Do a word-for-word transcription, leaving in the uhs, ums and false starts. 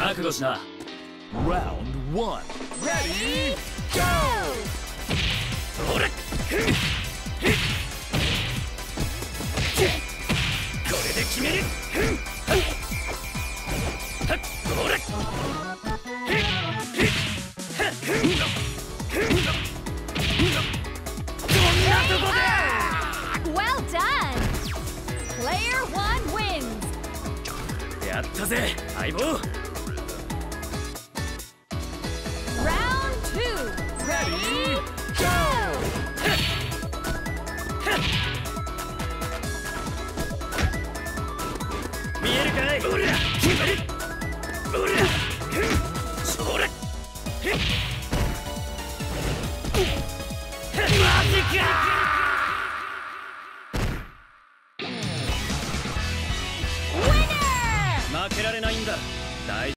覚悟しな。 Round one. Ready, go! ほら、ふんふん、これで決める。ふん、はっはっ、ほら、ふんふん、はっ、ふんのふんのふんの、こんなとこで。 Well done! Player one wins! やったぜ、相棒。 Round two! Ready, go! 見えるかい。ほら、決まり。ほら、ふん、それ。ふん。マジか。 Winner! 負けられないんだ。大